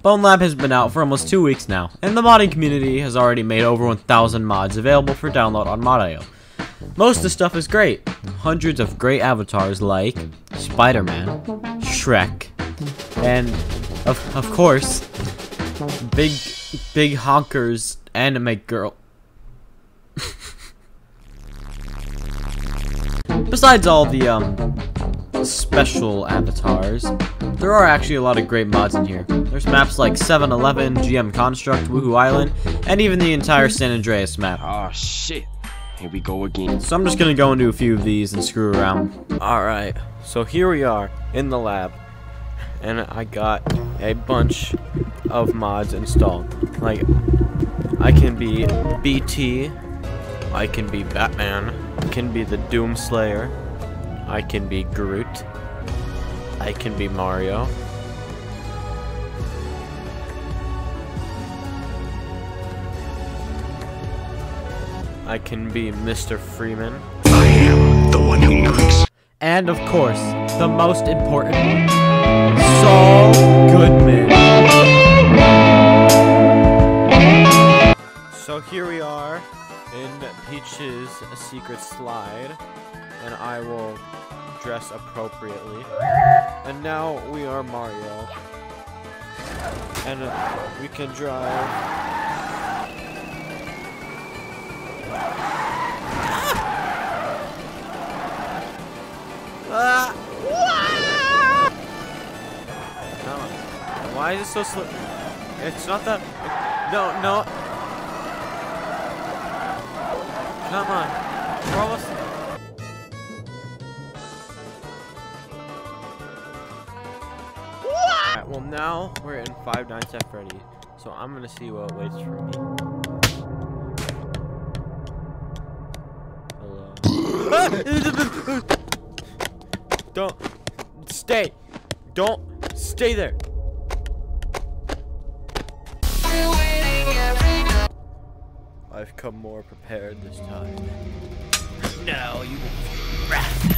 Bone Lab has been out for almost 2 weeks now, and the modding community has already made over 1,000 mods available for download on Mod.io. Most of the stuff is great. Hundreds of great avatars like Spider-Man, Shrek, and of course, Big Honker's anime girl. Besides all the special avatars, there are actually a lot of great mods in here. There's maps like 7-Eleven, GM Construct, Woohoo Island, and even the entire San Andreas map. Oh shit, here we go again. So I'm just gonna go into a few of these and screw around. Alright, so here we are in the lab, and I got a bunch of mods installed. Like, I can be BT, I can be Batman, I can be the Doomslayer, I can be Groot, I can be Mario, I can be Mr. Freeman, I am the one who knocks. and of course, the most important one, Saul Goodman. So here we are in Peach's secret slide, and I will dress appropriately. And now we are Mario, and we can drive. Why is it so slow? It's not that. No. Come on. We're almost. Alright, well now we're in Five Nights at Freddy's, so I'm gonna see what waits for me. Hello. Don't stay. Don't stay there. I've come more prepared this time. Now you will feel wrath.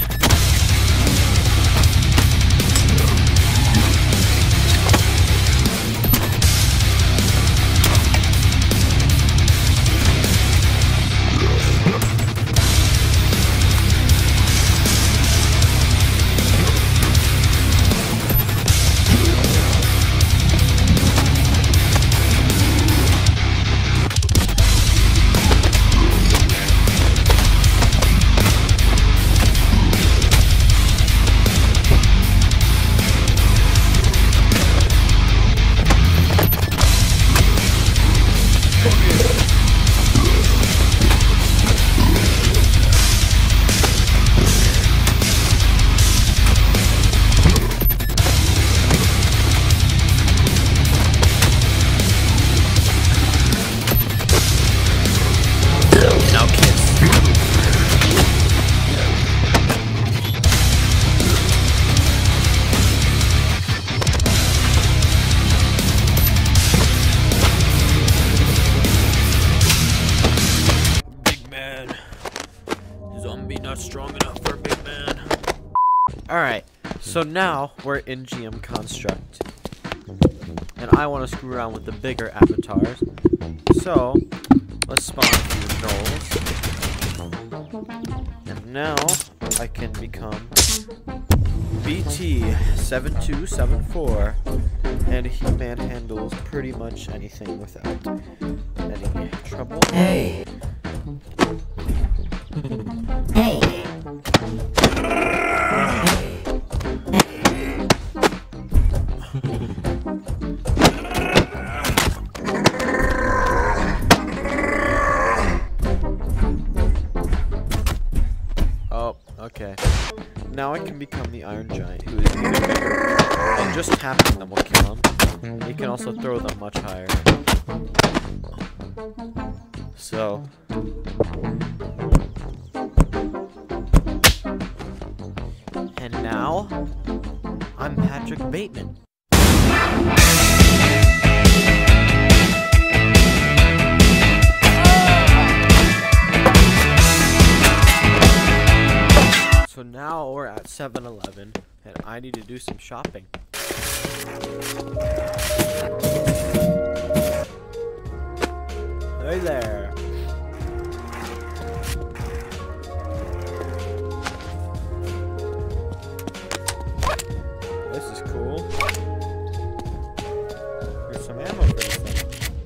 Not strong enough for a big man. Alright, so now we're in GM Construct, and I want to screw around with the bigger avatars. So let's spawn a few gnolls, and now I can become BT7274, and he manhandles pretty much anything without any trouble. Hey. Hey. Oh, okay. Now I can become the Iron Giant, who is even bigger. And just tapping them will kill him. He can also throw them much higher. So and now, I'm Patrick Bateman. So now we're at 7-Eleven. and I need to do some shopping. Hey there. This is cool. Here's some ammo for this thing.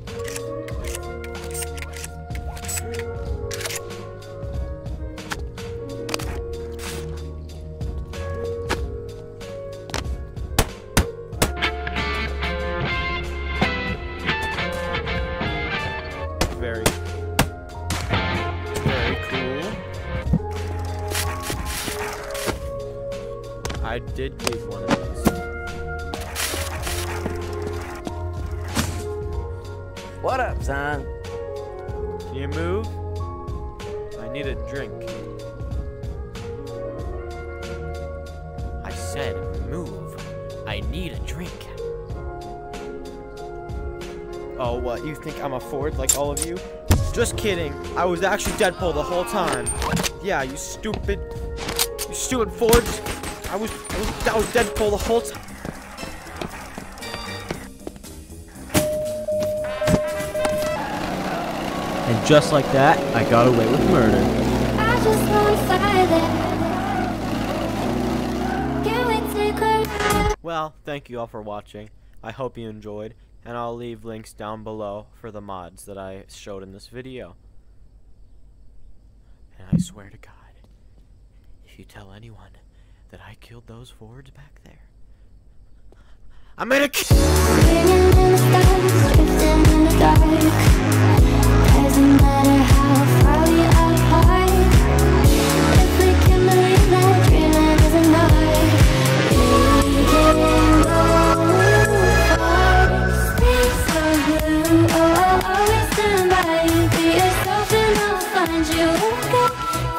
Very cool. I did need one of these. What up, son? Can you move? I need a drink. I said move. I need a drink. Oh, what? You think I'm a Ford like all of you? Just kidding. I was actually Deadpool the whole time. Yeah, you stupid Fords. I was Deadpool the whole time. And just like that, I got away with murder. I just want silence. Can we take a Well, thank you all for watching. I hope you enjoyed, and I'll leave links down below for the mods that I showed in this video. And I swear to God, if you tell anyone that I killed those Fords back there, I'm gonna kill. Swinging in the stars, drifting in the dark. Doesn't matter how far we apart. If we can believe that dreaming is an art, we can go far. Stay so blue, oh, I'll always stand by you. Be yourself and I'll find you. Okay.